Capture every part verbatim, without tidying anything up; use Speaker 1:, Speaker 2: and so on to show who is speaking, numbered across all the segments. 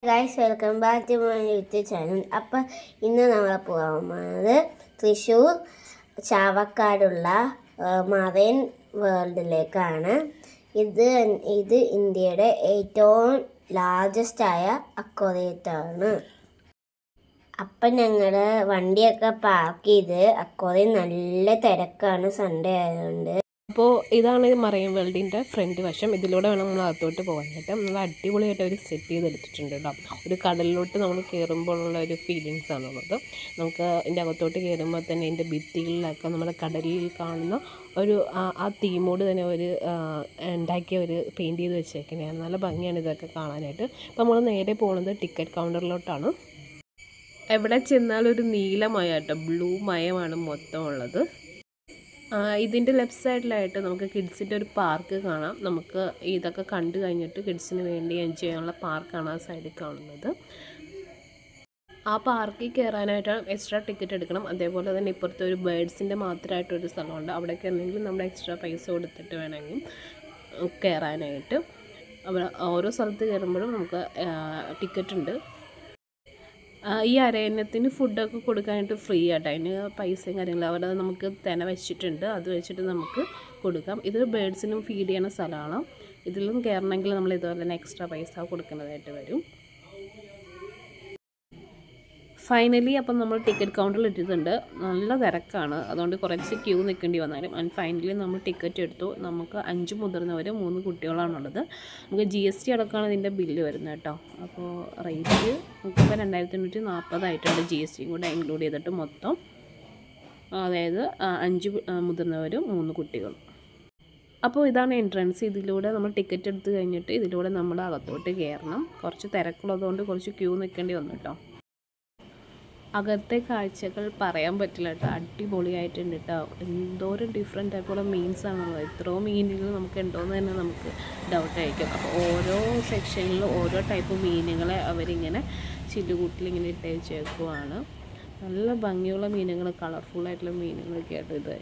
Speaker 1: Guys, welcome back to my YouTube channel. അപ്പോൾ ഇന്ന് നമ്മൾ പോകാൻ പോകുന്നത് തൃശ്ശൂർ ചാവക്കാടുള്ള മറൈൻ വേൾഡിലേക്കാണ്. ഇത് ഇത് ഇന്ത്യയുടെ ഏറ്റവും ലാർജസ്റ്റ് ആയ അക്വേറിയമാണ്. അപ്പം ഞങ്ങൾ വണ്ടിയൊക്കെ പാർക്ക് ചെയ്ത് അക്വേറിയം നല്ല തിരക്കാണ്, സൺഡേ ആയതുകൊണ്ട്.
Speaker 2: അപ്പോൾ ഇതാണ് മറൈൻ വേൾഡിൻ്റെ ഫ്രണ്ട് വശം. ഇതിലൂടെ വേണം നമ്മൾ അകത്തോട്ട് പോകാനായിട്ട്. നമ്മൾ അടിപൊളിയായിട്ട് അവർ സെറ്റ് ചെയ്തെടുത്തിട്ടുണ്ട് കേട്ടോ. ഒരു കടലിലോട്ട് നമ്മൾ കയറുമ്പോഴുള്ള ഒരു ഫീലിങ്സ് ആണുള്ളത്. നമുക്ക് ഇതിൻ്റെ അകത്തോട്ട് കയറുമ്പോൾ തന്നെ ഇതിൻ്റെ ഭിത്തികളിലൊക്കെ നമ്മുടെ കടലിൽ കാണുന്ന ഒരു ആ തീമോട് തന്നെ ഒരു ഉണ്ടാക്കിയ ഒരു പെയിൻറ്റ് ചെയ്ത് വെച്ചേക്കുന്നതാണ്. നല്ല ഭംഗിയാണ് ഇതൊക്കെ കാണാനായിട്ട്. അപ്പോൾ നമ്മൾ നേരെ പോകുന്നത് ടിക്കറ്റ് കൗണ്ടറിലോട്ടാണ്. എവിടെ ചെന്നാലൊരു നീലമയ കേട്ടോ, ബ്ലൂ മയമാണ് മൊത്തം ഉള്ളത്. ഇതിൻ്റെ ലെഫ്റ്റ് സൈഡിലായിട്ട് നമുക്ക് കിഡ്സിൻ്റെ ഒരു പാർക്ക് കാണാം. നമുക്ക് ഇതൊക്കെ കണ്ടു കഴിഞ്ഞിട്ട് കിഡ്സിന് വേണ്ടി എൻജോയ് ചെയ്യാനുള്ള പാർക്കാണ് ആ സൈഡിൽ കാണുന്നത്. ആ പാർക്കിൽ കയറാനായിട്ട് എക്സ്ട്രാ ടിക്കറ്റ് എടുക്കണം. അതേപോലെ തന്നെ ഇപ്പുറത്തെ ഒരു ബേഡ്സിൻ്റെ മാത്രമായിട്ടൊരു സ്ഥലമുണ്ട്. അവിടെ കയറണമെങ്കിൽ നമ്മൾ എക്സ്ട്രാ പൈസ കൊടുത്തിട്ട് വേണമെങ്കിൽ കയറാനായിട്ട്. അവിടെ ഓരോ സ്ഥലത്ത് കയറുമ്പോഴും നമുക്ക് ടിക്കറ്റ് ഉണ്ട്. ഈ അരയന്നത്തിന് ഫുഡൊക്കെ കൊടുക്കാനായിട്ട് ഫ്രീ ആട്ടോ. അതിന് പൈസയും കാര്യങ്ങളും അവിടെ നമുക്ക് തെന വെച്ചിട്ടുണ്ട്, അത് വെച്ചിട്ട് നമുക്ക് കൊടുക്കാം. ഇത് ബേഡ്സിനും ഫീഡ് ചെയ്യുന്ന സ്ഥലമാണ്. ഇതിലും കയറണമെങ്കിൽ നമ്മൾ ഇതുപോലെ തന്നെ എക്സ്ട്രാ പൈസ കൊടുക്കേണ്ടതായിട്ട് വരും. ഫൈനലി അപ്പം നമ്മൾ ടിക്കറ്റ് കൗണ്ടറിൽ ഇട്ടിട്ടുണ്ട്. നല്ല തിരക്കാണ്, അതുകൊണ്ട് കുറച്ച് ക്യൂ നിൽക്കേണ്ടി വന്നാലും. ആൻഡ് ഫൈനലി നമ്മൾ ടിക്കറ്റ് എടുത്തു. നമുക്ക് അഞ്ച് മുതിർന്നവർ മൂന്ന് കുട്ടികളാണുള്ളത്. നമുക്ക് ജി എസ് ടി അടക്കമാണ് ഇതിൻ്റെ ബില്ല് വരുന്നത് കേട്ടോ. അപ്പോൾ റേറ്റ് നമുക്കിപ്പോൾ രണ്ടായിരത്തി എണ്ണൂറ്റി നാൽപ്പതായിട്ടുണ്ട്, ജി എസ് ടിയും കൂടെ ഇൻക്ലൂഡ് ചെയ്തിട്ട് മൊത്തം. അതായത് അഞ്ച് മുതിർന്നവരും മൂന്ന് കുട്ടികളും. അപ്പോൾ ഇതാണ് എൻട്രൻസ്. ഇതിലൂടെ നമ്മൾ ടിക്കറ്റ് എടുത്ത് കഴിഞ്ഞിട്ട് ഇതിലൂടെ നമ്മൾ അകത്തോട്ട് കയറണം. കുറച്ച് തിരക്കുള്ളതുകൊണ്ട് കുറച്ച് ക്യൂ നിൽക്കേണ്ടി വന്നു കേട്ടോ. അകത്തെ കാഴ്ചകൾ പറയാൻ പറ്റില്ല കേട്ടോ, അടിപൊളിയായിട്ടുണ്ട് കേട്ടോ. എന്തോരം ഡിഫറെൻറ്റ് ടൈപ്പുള്ള മീൻസാണുള്ളത്. എത്രയോ മീനുകൾ നമുക്ക് ഉണ്ടോയെന്ന് തന്നെ നമുക്ക് ഡൗട്ടായിരിക്കും. അപ്പോൾ ഓരോ സെക്ഷനിലും ഓരോ ടൈപ്പ് മീനുകളെ അവരിങ്ങനെ ചില്ലുകൂട്ടിലിങ്ങനെ ഇട്ട് വെച്ചേക്കുവാണ്. നല്ല ഭംഗിയുള്ള മീനുകൾ, കളർഫുള്ളായിട്ടുള്ള മീനുകളൊക്കെ ആയിട്ട് ഇത്.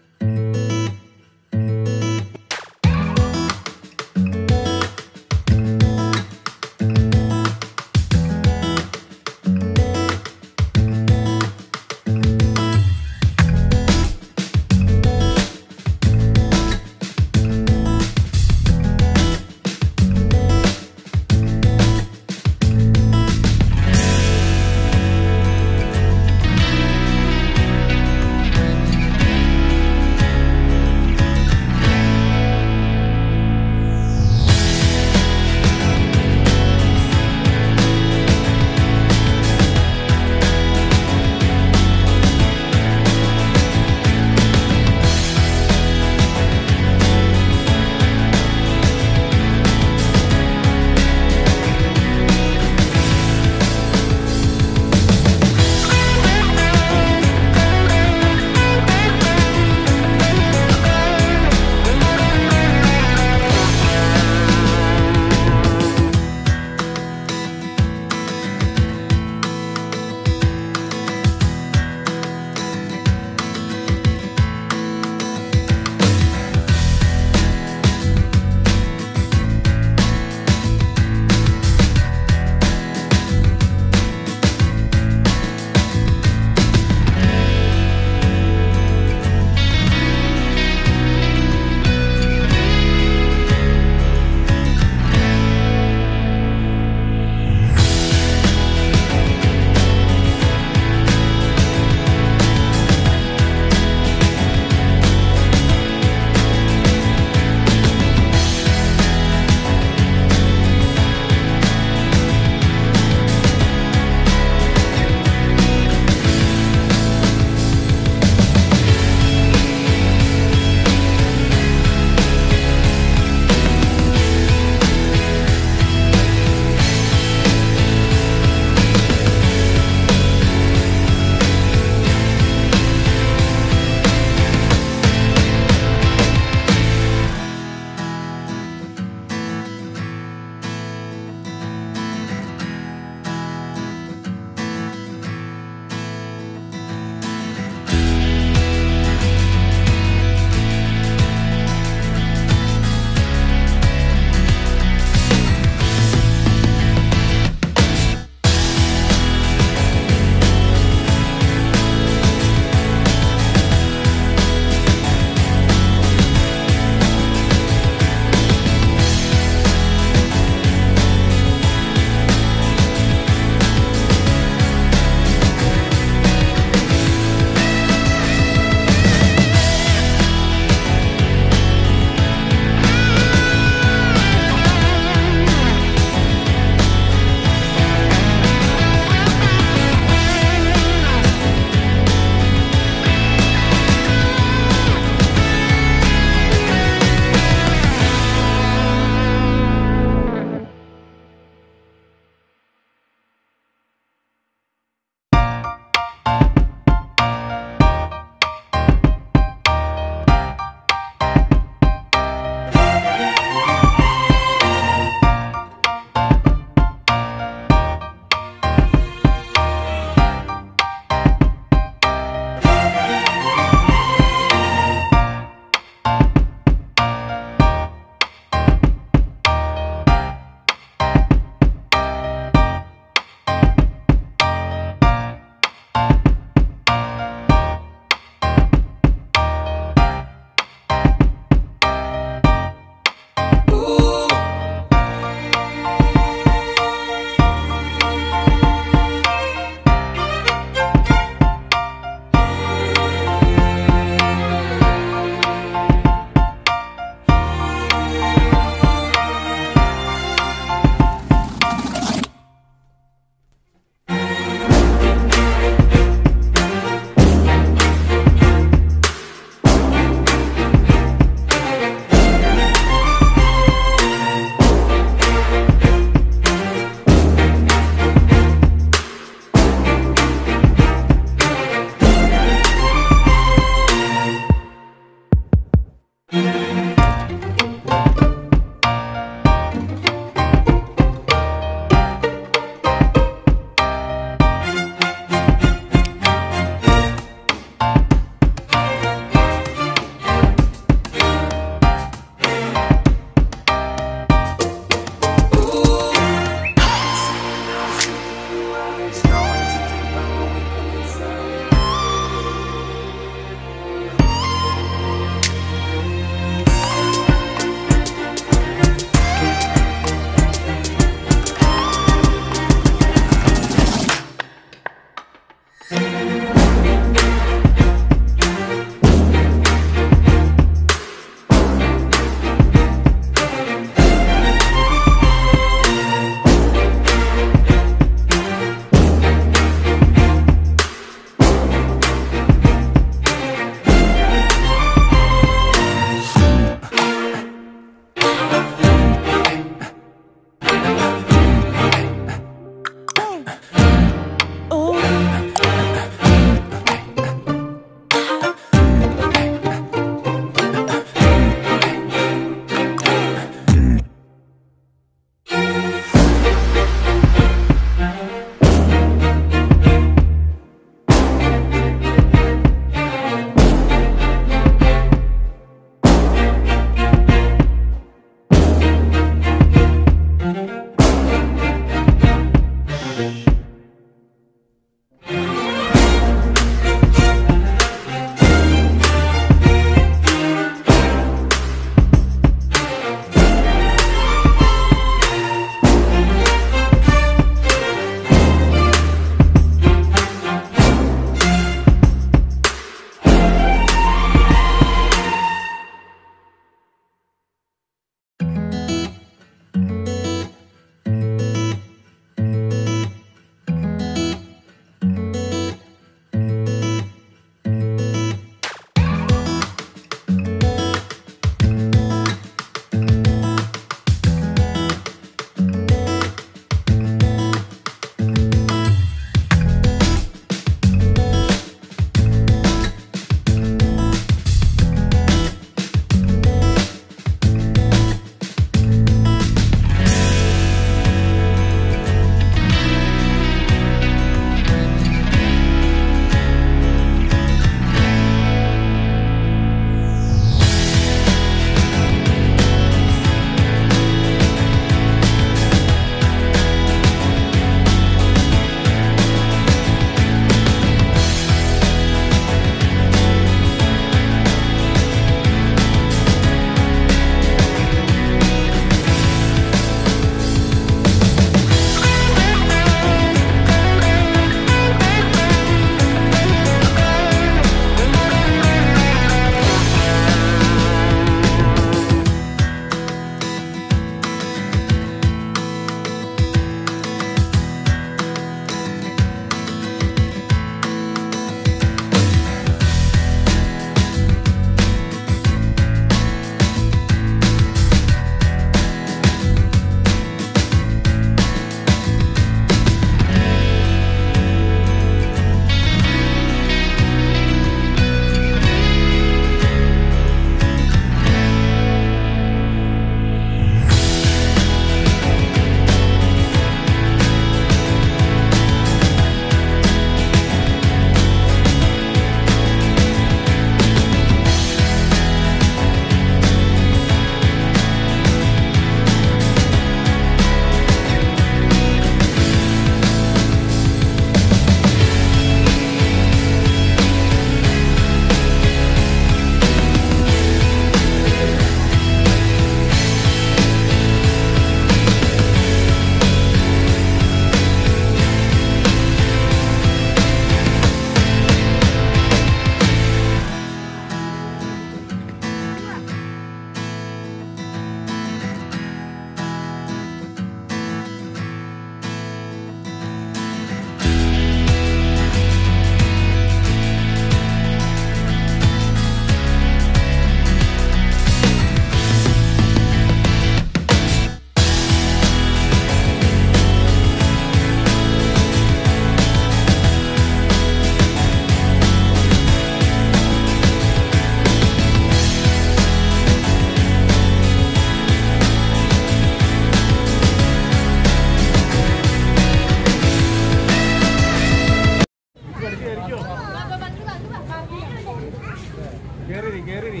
Speaker 3: കേറി കേറി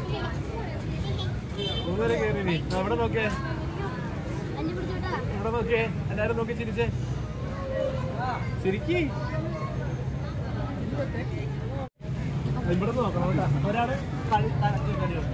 Speaker 3: മൂന്നര കേറി അവിടെ നോക്കേ ഇവിടെ നോക്കിയേ എല്ലാരും നോക്കി ചിരിച്ചേ ശരിക്ക് ഇവിടെ നോക്കണം കേട്ടാ ഒരാള് കളി കളി കളിയോ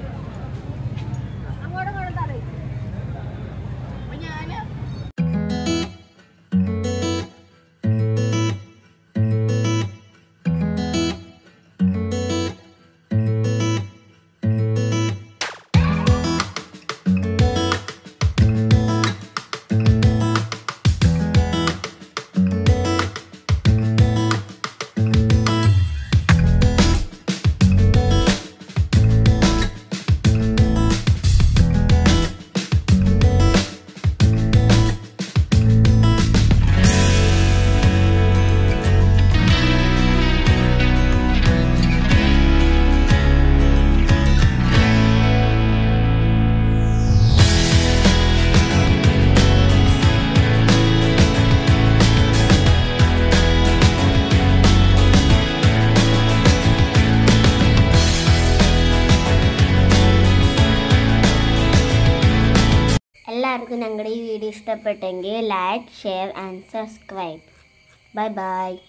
Speaker 1: എല്ലാവർക്കും ഞങ്ങളുടെ ഈ വീഡിയോ ഇഷ്ടപ്പെട്ടെങ്കിൽ like share and subscribe. Bye by.